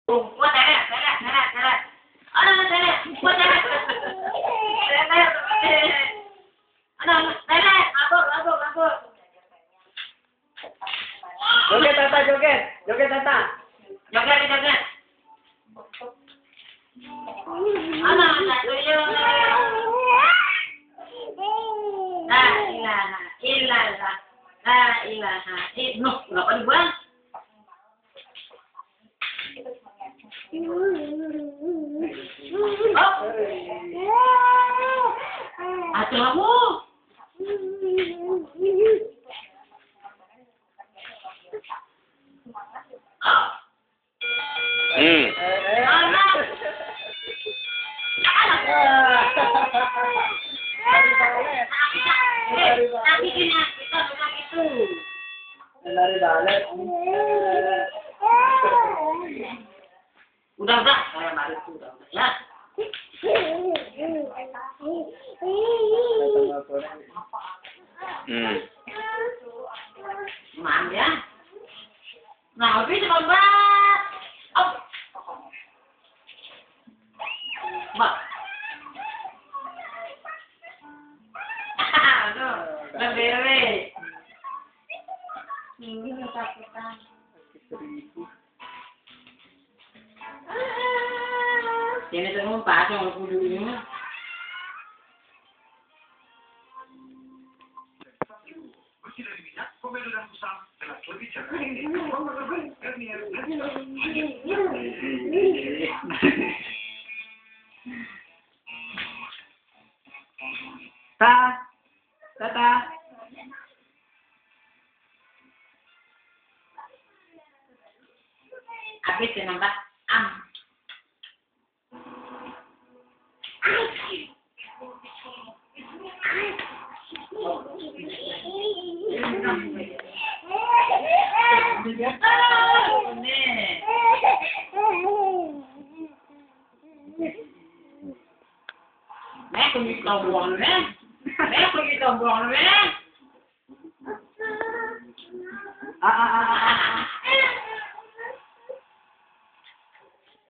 Kuat telet, telet, telet, telet. Aduh, telet, kuat telet. Telet, aduh, telet, kabur, kabur, kabur. Joget Tata, joget. Joget Tata. Joget, joget. Aduh, satu yuk. La ilaha illallah. La ilaha illallah. Berapa dibuang? Atuh kamu. Tapi kita bukan itu. Lari balet. Udah, saya balik tuh, udah, ya. Maaf ya. Nah, habis coba. Oh. Mbak. Aduh, lebih. Ini ketakutan. Tiene que tener un paso en el culo. Tata. Habis de nombrar am. Mẹ con đi cầu buồn đấy. Mẹ con đi cầu buồn đấy.